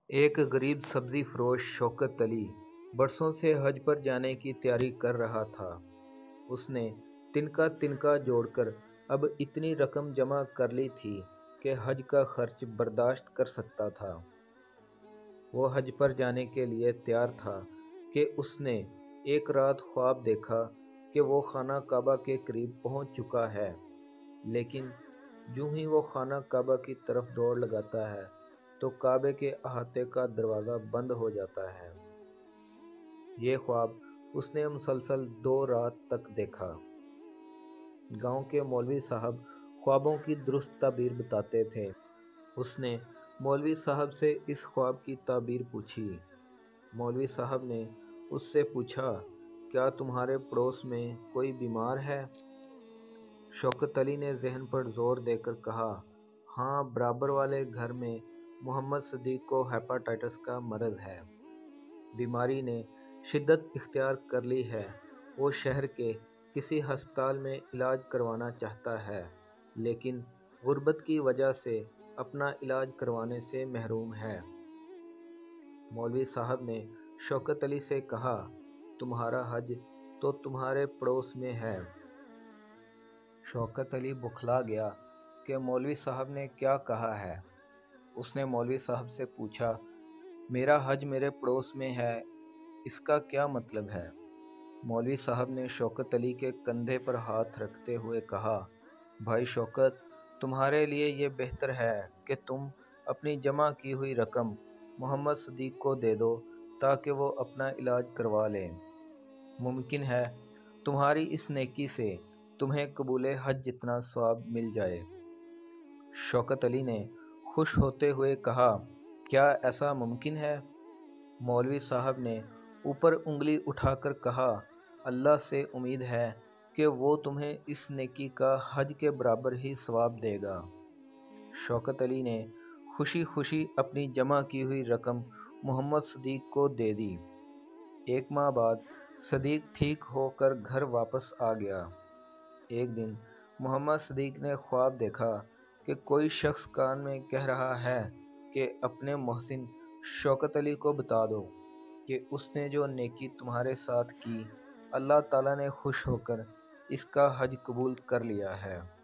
ایک غریب سبزی فروش شوکت علی برسوں سے حج پر جانے کی تیاری کر رہا تھا۔ اس نے تنکا تنکا جوڑ کر اب اتنی رقم جمع کر لی تھی کہ حج کا خرچ برداشت کر سکتا تھا۔ وہ حج پر جانے کے لیے تیار تھا کہ اس نے ایک رات خواب دیکھا کہ وہ خانہ کعبہ کے قریب پہنچ چکا ہے، لیکن جوں ہی وہ خانہ کعبہ کی طرف دوڑ لگاتا ہے تو کعبے کے احاطے کا دروازہ بند ہو جاتا ہے۔ یہ خواب اس نے مسلسل 2 رات تک دیکھا۔ گاؤں کے مولوی صاحب خوابوں کی درست تعبیر بتاتے تھے۔ اس نے مولوی صاحب سے اس خواب کی تعبیر پوچھی۔ مولوی صاحب نے اس سے پوچھا، کیا تمہارے پڑوس میں کوئی بیمار ہے؟ شوکت علی نے ذہن پر زور دے کر کہا، ہاں، برابر والے گھر میں محمد صدیق کو ہیپاٹائٹس کا مرض ہے۔ بیماری نے شدت اختیار کر لی ہے۔ وہ شہر کے کسی ہسپتال میں علاج کروانا چاہتا ہے، لیکن غربت کی وجہ سے اپنا علاج کروانے سے محروم ہے۔ مولوی صاحب نے شوکت علی سے کہا، تمہارا حج تو تمہارے پڑوس میں ہے۔ شوکت علی بوکھلا گیا کہ مولوی صاحب نے کیا کہا ہے۔ اس نے مولوی صاحب سے پوچھا، میرا حج میرے پڑوس میں ہے، اس کا کیا مطلب ہے؟ مولوی صاحب نے شوکت علی کے کندھے پر ہاتھ رکھتے ہوئے کہا، بھائی شوکت، تمہارے لیے یہ بہتر ہے کہ تم اپنی جمع کی ہوئی رقم محمد صدیق کو دے دو تاکہ وہ اپنا علاج کروا لیں۔ ممکن ہے تمہاری اس نیکی سے تمہیں قبول حج جتنا ثواب مل جائے۔ شوکت علی نے خوش ہوتے ہوئے کہا، کیا ایسا ممکن ہے؟ مولوی صاحب نے اوپر انگلی اٹھا کر کہا، اللہ سے امید ہے کہ وہ تمہیں اس نیکی کا حج کے برابر ہی ثواب دے گا۔ شوکت علی نے خوشی خوشی اپنی جمع کی ہوئی رقم محمد صدیق کو دے دی۔ 1 ماہ بعد صدیق ٹھیک ہو کر گھر واپس آ گیا۔ ایک دن محمد صدیق نے خواب دیکھا کہ کوئی شخص کان میں کہہ رہا ہے کہ اپنے محسن شوکت علی کو بتا دو کہ اس نے جو نیکی تمہارے ساتھ کی، اللہ تعالیٰ نے خوش ہو کر اس کا حج قبول کر لیا ہے۔